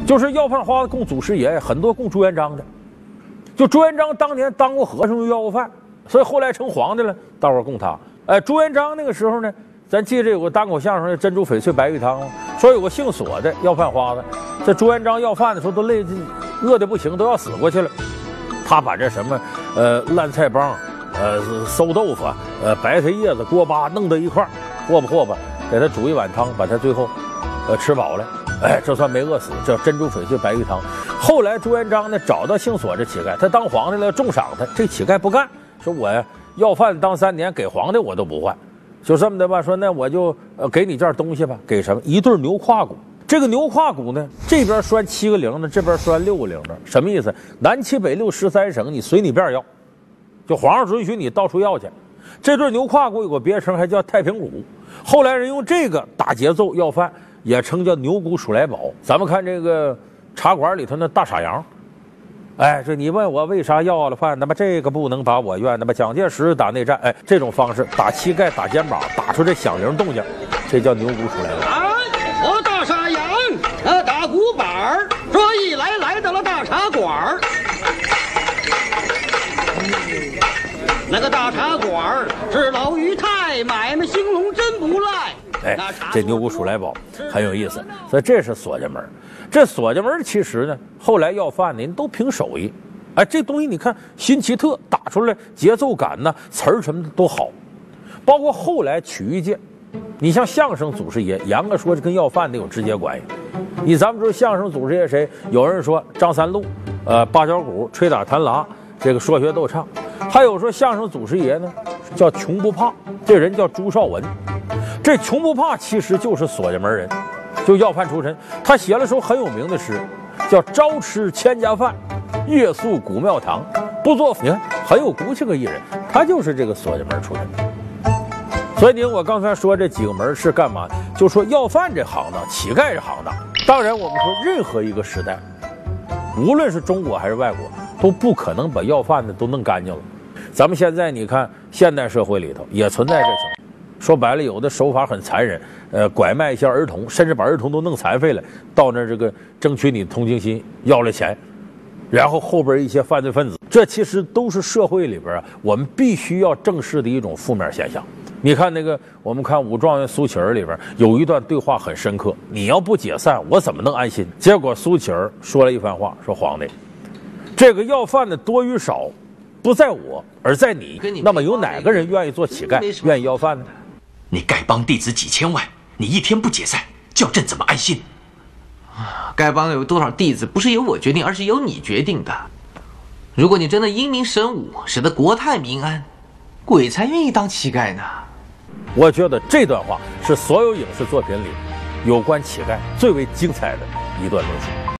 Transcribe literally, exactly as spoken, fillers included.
就是要饭花子供祖师爷，很多供朱元璋的。就朱元璋当年当过和尚又要过饭，所以后来成皇帝了，大伙儿供他。哎，朱元璋那个时候呢，咱记着有个单口相声的珍珠翡翠白玉汤，说有个姓索的要饭花子，这朱元璋要饭的时候都累，饿得不行，都要死过去了。他把这什么呃烂菜帮、呃馊豆腐、呃白菜叶子、锅巴弄到一块儿，和吧和吧，给他煮一碗汤，把他最后呃吃饱了。哎，这算没饿死，叫珍珠翡翠白玉汤。后来朱元璋呢找到姓索这乞丐，他当皇帝了，重赏他。这乞丐不干，说我呀要饭当三年，给皇帝我都不换，就这么的吧。说那我就呃给你件东西吧，给什么？一对牛胯骨。这个牛胯骨呢，这边拴七个铃铛，这边拴六个铃铛，什么意思？南七北六十三省，你随你便要，就皇上准许你到处要去。这对牛胯骨有个别称，还叫太平鼓。后来人用这个打节奏要饭，也称叫牛骨鼠来宝。咱们看这个茶馆里头那大傻羊，哎，这你问我为啥要了饭？那么这个不能把我怨，那么蒋介石打内战，哎，这种方式打膝盖、打肩膀，打出这响铃动静，这叫牛骨鼠来宝。 啊，我大傻羊，呃，打鼓板儿，这一来来到了大茶馆儿。那个大茶馆是老于太，买卖兴隆真不赖。 哎，这牛骨鼠来宝很有意思，所以这是索家门。这索家门其实呢，后来要饭的人都凭手艺。哎，这东西你看新奇特，打出来节奏感呢，词儿什么的都好。包括后来曲艺界，你像相声祖师爷，严格说是跟要饭的有直接关系。你咱们说相声祖师爷谁？有人说张三禄，呃，八角鼓、吹打弹拉，这个说学逗唱。还有说相声祖师爷呢，叫穷不怕，这人叫朱绍文。这穷不怕其实就是索家门人，就要饭出身。他写了首很有名的诗，叫朝吃千家饭，夜宿古庙堂，不做。你看很有骨气个艺人，他就是这个索家门出身的。所以你看我刚才说这几个门是干嘛？就说要饭这行当，乞丐这行当。当然我们说任何一个时代，无论是中国还是外国，都不可能把要饭的都弄干净了。咱们现在你看现代社会里头也存在这情况，说白了有的手法很残忍，呃，拐卖一些儿童，甚至把儿童都弄残废了，到那这个争取你同情心，要了钱，然后后边一些犯罪分子，这其实都是社会里边啊我们必须要正视的一种负面现象。你看那个我们看武状元苏乞儿里边有一段对话很深刻，你要不解散我怎么能安心？结果苏乞儿说了一番话，说皇帝，这个要饭的多与少不在我而在你，那么有哪个人愿意做乞丐，愿意要饭呢？ 你丐帮弟子几千万，你一天不解散，叫朕怎么安心？ 丐帮有多少弟子不是由我决定，而是由你决定的。如果你真的英明神武，使得国泰民安，鬼才愿意当乞丐呢。 我觉得这段话是所有影视作品里有关乞丐最为精彩的一段论述。